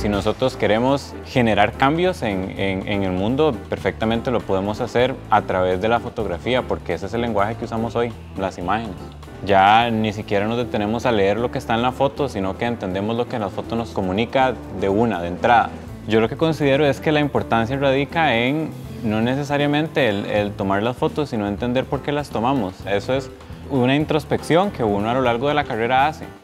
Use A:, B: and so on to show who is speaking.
A: Si nosotros queremos generar cambios en el mundo, perfectamente lo podemos hacer a través de la fotografía, porque ese es el lenguaje que usamos hoy, las imágenes. Ya ni siquiera nos detenemos a leer lo que está en la foto, sino que entendemos lo que la foto nos comunica de entrada. Yo lo que considero es que la importancia radica en no necesariamente el tomar las fotos, sino entender por qué las tomamos. Eso es una introspección que uno a lo largo de la carrera hace.